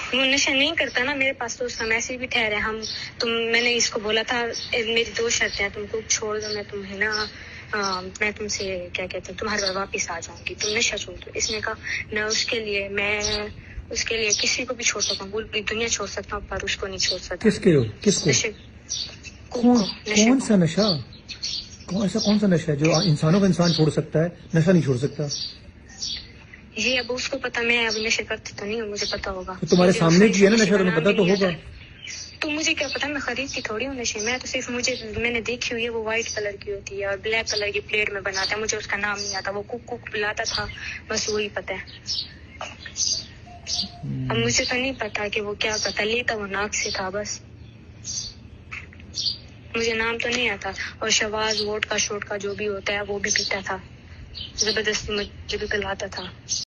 वो नशा नहीं करता ना, मेरे पास तो उसका मैसेज भी ठहरा है। मैंने इसको बोला था मेरी 2 शर्तें हैं, तुमको छोड़ दो, मैं तुम्हें ना मैं तुमसे क्या कहते हैं तुम्हारे घर वापिस आ जाऊंगी, तुम नशा छोड़ दो। इसने कहा मैं उसके लिए किसी को भी छोड़ सकता हूँ, पूरी दुनिया छोड़ सकता हूँ, पर उसको नहीं छोड़ सकता। किसको? कौन सा नशा? ऐसा कौन सा नशा है जो इंसानों का इंसान छोड़ सकता है, नशा नहीं छोड़ सकता? ये अब उसको पता, मैं अब नशे करती तो नहीं हूँ, मुझे पता होगा। तो तुम्हारे सामने किया ना नशा, तुम्हें पता तो होगा। तो मुझे क्या पता, मैं खरीदती थोड़ी हूँ नशे। मैं तो सिर्फ मैंने देखी हुई है, वो व्हाइट कलर की होती है और ब्लैक कलर की प्लेट में बनाता है। मुझे उसका नाम नहीं आता, वो कुक बुलाता था, बस वही पता है। अब मुझे तो नहीं पता कि वो क्या करता, लेता वो नाक से था बस, मुझे नाम तो नहीं आता। और शवाज वोट का शोट का जो भी होता है वो भी पीता था, जबरदस्ती मुझे भी पिलाता था।